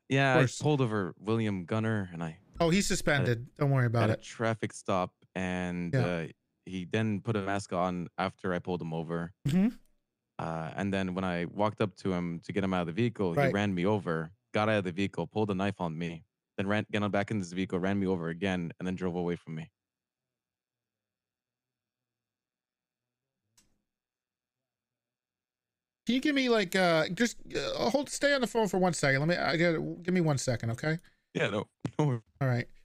Yeah, I course. pulled over William Gunner, and I Oh, he's had a, suspended. Don't worry about at a it. traffic stop, and Yeah. he then put a mask on after I pulled him over. Hmm. And then when I walked up to him to get him out of the vehicle, he Right. ran me over, got out of the vehicle, pulled a knife on me, then got on back in his vehicle, ran me over again, and then drove away from me. Can you give me like just stay on the phone for 1 second. I gotta give me 1 second, okay? Yeah, no, no. All right.